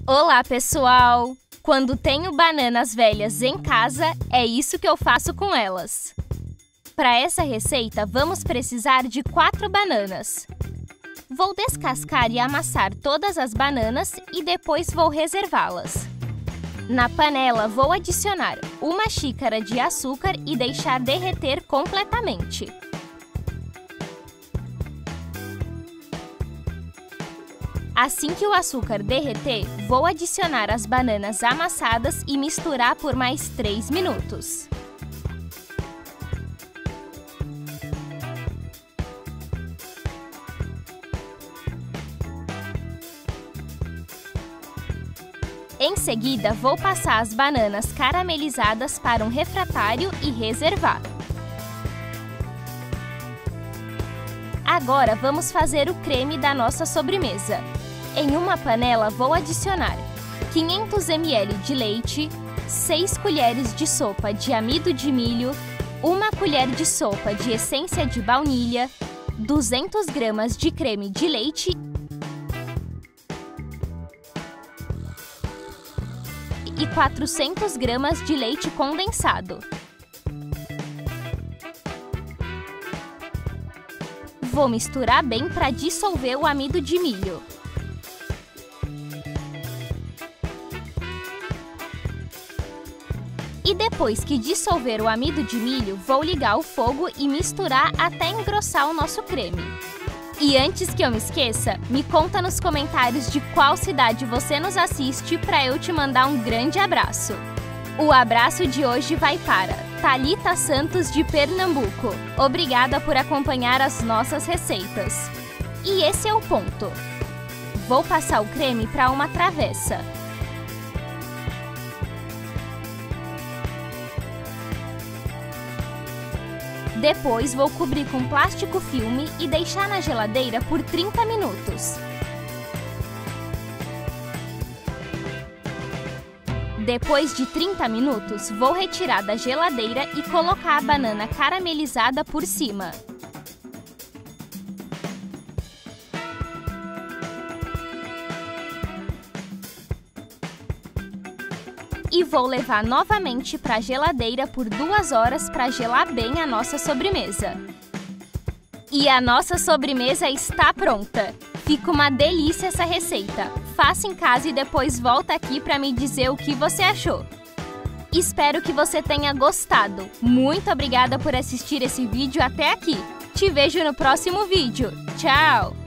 Olá, pessoal! Quando tenho bananas velhas em casa, é isso que eu faço com elas. Para essa receita, vamos precisar de 4 bananas. Vou descascar e amassar todas as bananas e depois vou reservá-las. Na panela, vou adicionar 1 xícara de açúcar e deixar derreter completamente. Assim que o açúcar derreter, vou adicionar as bananas amassadas e misturar por mais 3 minutos. Em seguida, vou passar as bananas caramelizadas para um refratário e reservar. Agora, vamos fazer o creme da nossa sobremesa. Em uma panela, vou adicionar 500 ml de leite, 6 colheres de sopa de amido de milho, 1 colher de sopa de essência de baunilha, 200 gramas de creme de leite e 400 gramas de leite condensado. Vou misturar bem para dissolver o amido de milho. E depois que dissolver o amido de milho, vou ligar o fogo e misturar até engrossar o nosso creme. E antes que eu me esqueça, me conta nos comentários de qual cidade você nos assiste para eu te mandar um grande abraço. O abraço de hoje vai para Thalita Santos, de Pernambuco. Obrigada por acompanhar as nossas receitas. E esse é o ponto. Vou passar o creme para uma travessa. Depois, vou cobrir com plástico filme e deixar na geladeira por 30 minutos. Depois de 30 minutos, vou retirar da geladeira e colocar a banana caramelizada por cima. E vou levar novamente para a geladeira por 2 horas para gelar bem a nossa sobremesa. E a nossa sobremesa está pronta! Fica uma delícia essa receita! Faça em casa e depois volta aqui para me dizer o que você achou. Espero que você tenha gostado. Muito obrigada por assistir esse vídeo até aqui. Te vejo no próximo vídeo. Tchau!